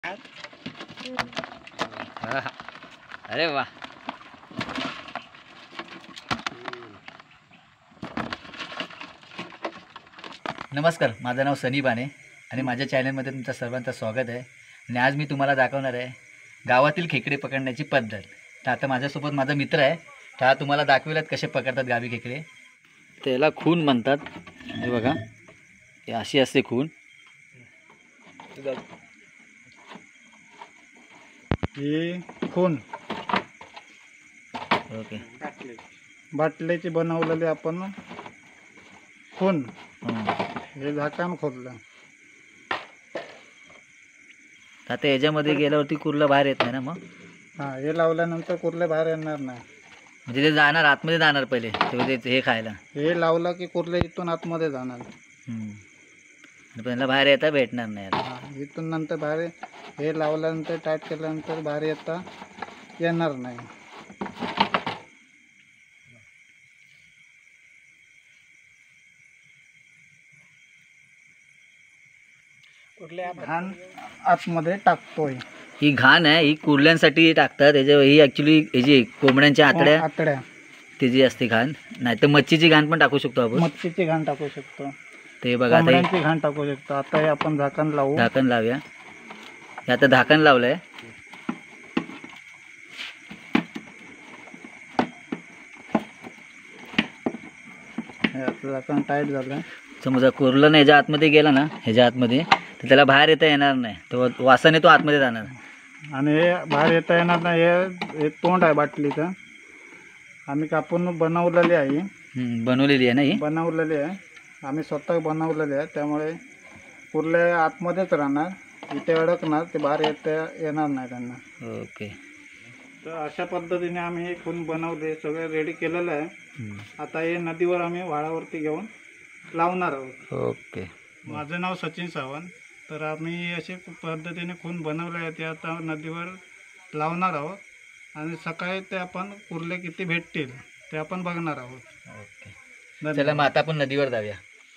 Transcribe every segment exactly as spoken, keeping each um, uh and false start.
अरे वाह. नमस्कार, माझं नाव सनी बाने आणि माझ्या चॅनलमध्ये तुमचं सर्वांचं स्वागत आहे. आणि आज मी तुम्हाला दाखवणार आहे गावातील खेकडे पकडण्याची पद्धत. तर आता माझ्यासोबत माझा मित्र आहे, तर हा तुम्हाला दाखवेलच कसे पकडतात गावी खेकडे. त्याला खून म्हणतात. हे बघा, हे अशी असते खून. ही खून ओके, बाटलीची बनवलेली आपण खून. हं. हे झाकण खोदलं. आता याच्यामध्ये गेल्यावरती कुर्ला बाहेर येत नाही ना मग? हां, हे लावल्यानंतर कुर्ले बाहेर येणार नाही. म्हणजे ते जाणार आतमध्ये जाणार पहिले तेव्हा ते हे खायला. हे लावलं की कुर्ले इथून आतमध्ये जाणार. हं. आणि पहिला बाहेर येता भेटणार नाही आता. हां, इथून नंतर बाहेर हे लावल्यानंतर टाईट केल्यानंतर बाहेर येता येणार नाही. घाण आतमध्ये टाकतोय. ही घाण आहे, ही कुर्ल्यांसाठी टाकतात. याच्या ही ॲक्च्युली ह्याची कोंबड्यांच्या आतड्या आतड्या त्याची असते घाण. नाही तर मच्छीची घाण पण टाकू शकतो आपण. मच्छीची घाण टाकू शकतो, ते बघा आता हे कोंबड्यांची घाण टाकू शकतो. आता हे आपण झाकण लावू. झाकण लावूया. हे आता झाकण लावलंय. हे आपलं झाकण टाईट झालं. समजा कुर्लं ह्याच्या आतमध्ये गेला ना, ह्याच्या आतमध्ये, तर त्याला बाहेर येता येणार नाही. तो वासाने तो आतमध्ये जाणार. आणि हे बाहेर येता येणार नाही. हे हे तोंड आहे बाटलीचं. आम्ही कापून बनवलेली आहे. हं, बनवलेली आहे ना ही. बनवलेली आहे, आम्ही स्वतः बनवलेली आहे. त्यामुळे कुर्ले आतमध्येच राहणार, इथे अडकणार, ते बाहेर येता येणार नाही त्यांना. ओके. तर अशा पद्धतीने आम्ही हे खून बनवले, सगळं रेडी केलेलं आहे. हं. आता हे नदीवर आम्ही व्हाळावरती घेऊन लावणार आहोत. ओके. माझं नाव सचिन सावंत. तर आम्ही असे पद्धतीने खून बनवले आहे, ते आता नदीवर लावणार आहोत. आणि सकाळी ते आपण कुर्ले किती भेटतील ते आपण बघणार आहोत. ओके, चला मग आता आपण नदीवर जाऊया.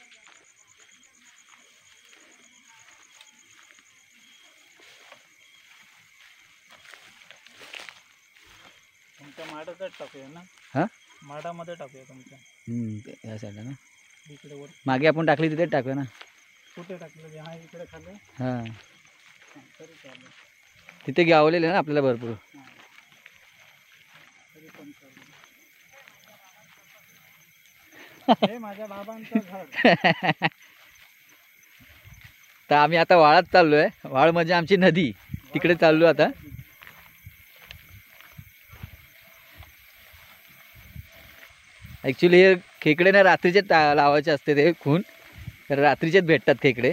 तुमच्या माडातच टाकूया ना. हां, माडामध्ये टाकूया तुमच्या. हं, या साईडला ना. इकडे वर मागे आपण टाकली तिथे टाकूया ना. कुठे टाकलं? हा, इकडे खाली. हां, तरी चालेल. तिथे गावलेले ना आपल्याला भरपूर. तरी पण चालेल. हे माझ्या बाबांचं घर. तर आम्ही आता वाळात चाललो आहे. वाळ म्हणजे आमची नदी, तिकडे चाललो आता. ॲक्च्युली हे खेकडे ना रात्रीचे लावायचे असते ते खून, तर रात्रीचेच भेटतात खेकडे.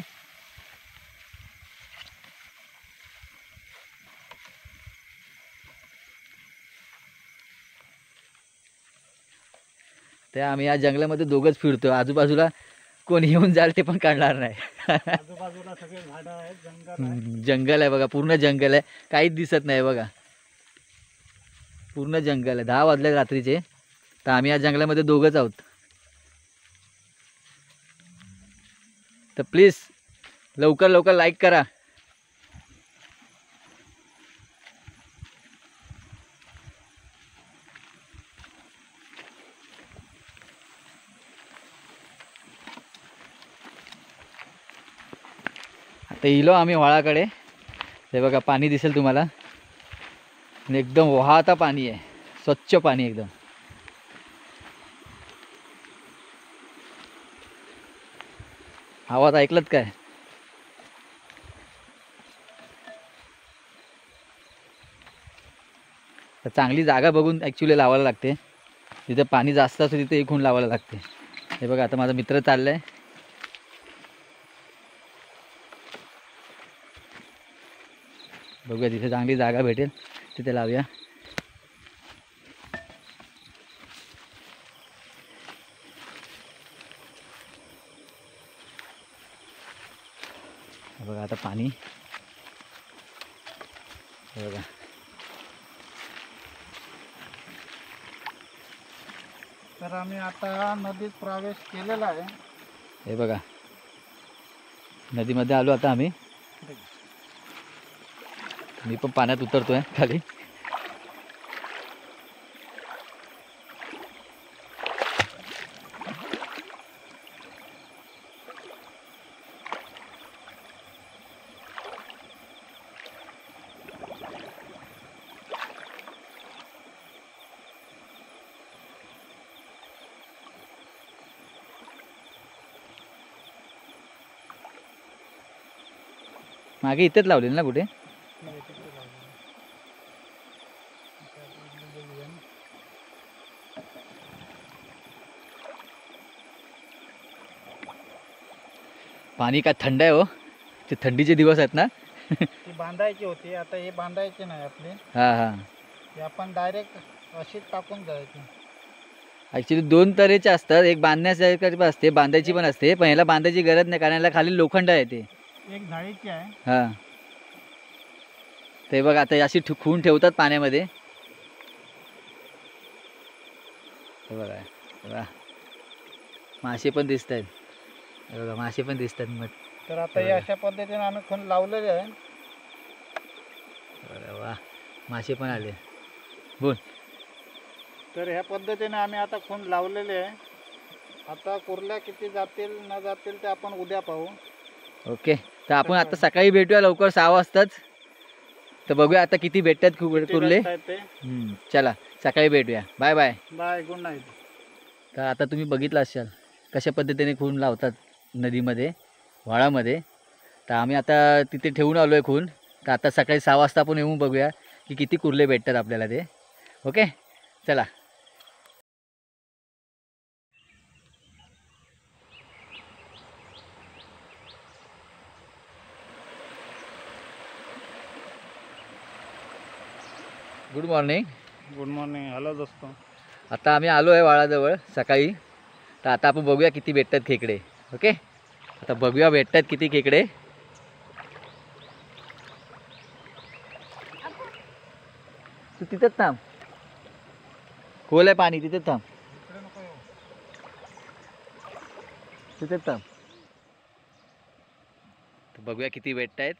ते आम्ही या जंगलामध्ये दोघंच फिरतो. आजूबाजूला कोणी येऊन जाईल ते पण काढणार नाही. आजूबाजूला सगळे झाडं आहेत, जंगल आहे. जंगल आहे बघा, पूर्ण जंगल आहे. काहीच दिसत नाही बघा, पूर्ण जंगल आहे. दहा वाजले रात्रीचे, तर आम्ही या जंगलामध्ये दोघंच आहोत. तर प्लीज लवकर लवकर लाईक करा. आता इलो आम्ही व्हाळाकडे. हे बघा, पाणी दिसेल तुम्हाला. आणि एकदम वाहता पाणी आहे, स्वच्छ पाणी एकदम. आवाज ऐकलत काय? तर चांगली जागा बघून ॲक्च्युली लावायला लागते. जिथे पाणी जास्त असतं तिथे खून लावायला लागते. हे बघा, आता माझा मित्र चाललाय. बघूया तिथे चांगली जागा भेटेल तिथे लावूया. बघा आता पाणी. बघा, तर आम्ही आता नदीत प्रवेश केलेला आहे. हे बघा, नदीमध्ये आलो आता आम्ही. मी पण पाण्यात उतरतोय खाली. मागे इथेच लावलेलं ना कुठे? पाणी काय थंड आहे हो. ते थंडीचे दिवस आहेत ना. ती बांधायची होती, आता हे बांधायची नाही आपली. हां हां. हे आपण डायरेक्ट अशीच टाकून जायची. ॲक्च्युली दोन तऱ्हेचे असतात. एक बांधण्यासारखी पण असते, बांधायची पण असते. पण ह्याला बांधायची गरज नाही कारण याला खाली लोखंड आहे ते. एक जाळीची आहे. हां. ते बघ आता अशी ठे- खून ठेवतात पाण्यामध्ये. हे बघा हे बघा. मासे पण दिसत आहेत. हे बघा मासे पण दिसतात मग. तर आता हे अशा पद्धतीने आम्ही खून लावलेले आहे. अरे वा, मासे पण आले. बोल. तर ह्या पद्धतीने आम्ही आता खून लावलेले आहे. आता कुर्ल्या किती जातील न जातील ते आपण उद्या पाहू. ओके, तर आपण आता सकाळी भेटूया लवकर सहा वाजताच. तर बघूया आता किती भेटतात कु- कुर्ले. ते हम्म, चला सकाळी भेटूया. Bye bye. Bye, good night. तर आता तुम्ही बघितलं असाल कशा पद्धतीने खून लावतात नदीमध्ये, व्हाळामध्ये. तर आम्ही आता तिथे ठेवून आलो आहे खून. तर आता सकाळी सहा वाजता आपण येऊन बघूया की किती कुर्ले भेटतात आपल्याला ते. ओके, चला. Good morning. Good morning. Hello दोस्तो. आता आम्ही आलो आहे वाळाजवळ सकाळी. तर आता आपण बघूया किती भेटतात खेकडे. ओके, आता बघूया भेटतात किती खेकडे. तू तिथेच थांब, खोल आहे पाणी, तिथेच थांब, तिथेच थांब. तर बघूया किती भेटत आहेत.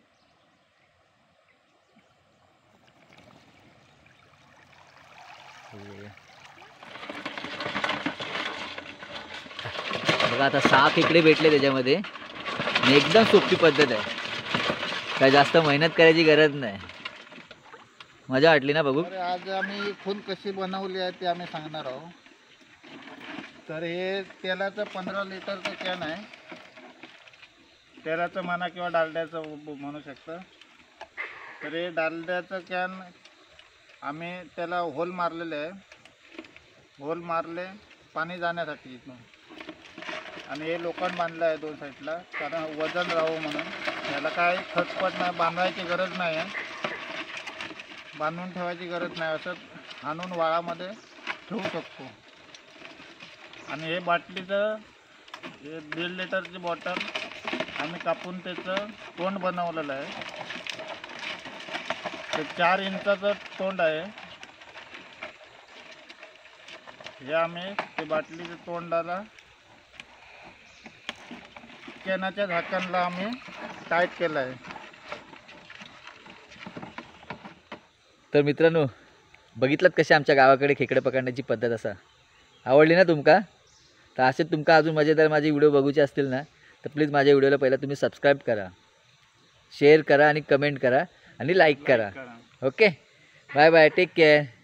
बघा आता सहा खेकडे भेटले त्याच्यामध्ये. आणि एकदम सोपी पद्धत आहे, काय जास्त मेहनत करायची गरज नाही. मजा वाटली ना बघू. तर आज आम्ही खून कशी बनवली आहे ते आम्ही सांगणार आहोत. तर हे तेलाचं पंधरा लिटरचं कॅन आहे. तेलाचं म्हणा किंवा डालड्याचं ब- म्हणू शकतं. तर हे डालड्याचं कॅन आम्ही त्याला होल मारलेले आहे. होल मारले पाणी जाण्यासाठी इथून. आणि हे लोखंड बांधलं आहे दोन साईडला, कारण वजन राहावं म्हणून. याला काय खचपट नाही, बांधायची गरज नाही आहे, बांधून ठेवायची गरज नाही. असं आणून वाळामध्ये ठेवू शकतो. आणि हे बाटलीचं हे दीड लिटरची बॉटल आम्ही कापून त्याचं तोंड बनवलेलं आहे. ते चार इंचाचं तोंड आहे. हे आम्ही ते बाटलीच्या तोंडाला कॅनाच्या झाकणला आम्ही टाईट केलं आहे. तर मित्रांनो, बघितलं कशी आमच्या गावाकडे खेकडे पकडण्याची पद्धत. असा आवडली ना तुमका? तर असे तुमका अजून मजेदार माझे व्हिडिओ बघूचे असतील ना, तर प्लीज माझ्या व्हिडिओला पहिला तुम्ही सबस्क्राईब करा, शेअर करा आणि कमेंट करा आणि लाईक करा. Okay, bye bye, take care.